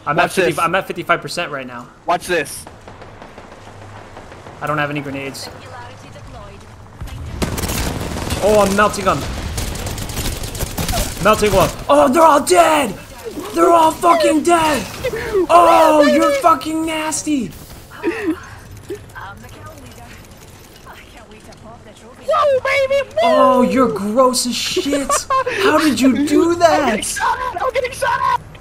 I'm at 55% right now. Watch this. I don't have any grenades. Oh, I'm melting them. Melting one. Oh, they're all dead. They're all fucking dead. Oh, you're fucking nasty. Whoa, baby! Whoa. Oh, you're gross as shit. How did you do that? I'm getting shot at! I'm getting shot at!